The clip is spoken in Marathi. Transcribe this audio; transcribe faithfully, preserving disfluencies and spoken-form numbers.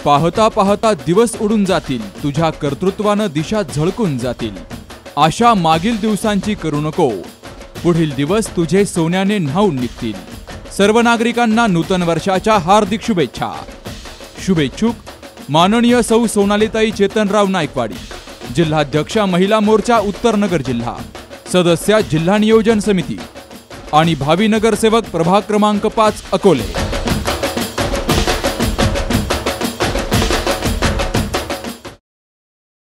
पाहता पाहता दिवस उडून जातील, तुझ्या कर्तृत्वानं दिशा झळकून जातील। आशा मागील दिवसांची करू नको, पुढील दिवस तुझे सोन्याने न्हाऊन निघतील। सर्व नागरिकांना नूतन वर्षाच्या हार्दिक शुभेच्छा। शुभेच्छुक माननीय सौ सोनालीताई चेतनराव नायकवाडी, जिल्हाध्यक्षा महिला मोर्चा उत्तर नगर जिल्हा, सदस्या जिल्हा नियोजन समिती आणि भावी नगरसेवक प्रभाग क्रमांक पाच अकोले।